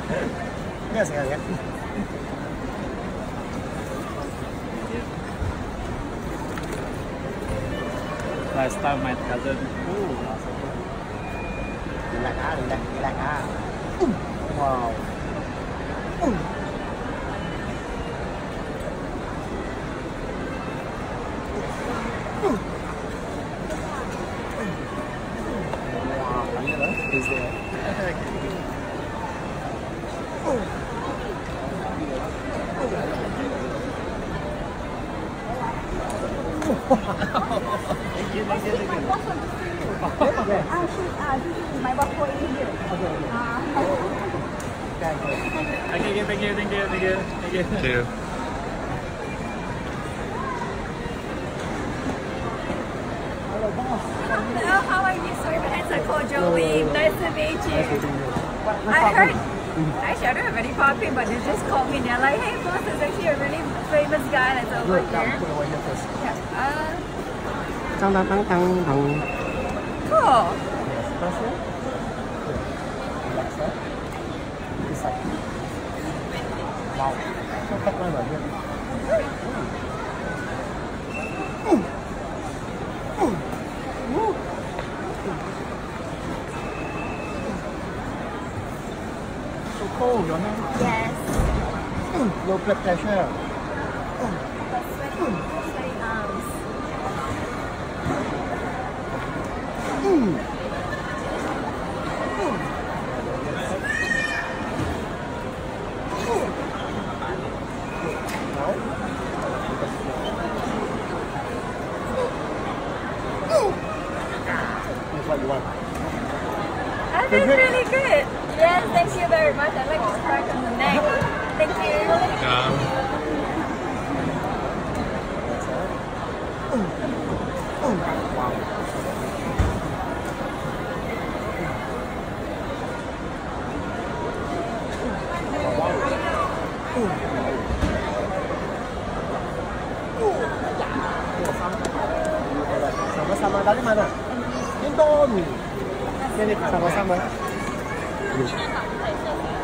Nggak sekalian. Last time my cousin. Gila kah. Wow. Is there? Thank you. Hello, how are you? Sorry, my hands are called Jolie. Nice to meet you. I heard, actually I don't have any popping, but they just called me and they're like, hey boss, there's actually a really famous guy that's over here. Yeah. Cool. Wow. So khách nói vậy. So cold, your hand? Yes. Low blood pressure. But sweaty arms. What you want? I feel really good. Yes, thank you very much. I like this crack on the neck. Thank you. Sama-sama dari mana? Indomie. Ini sama-sama.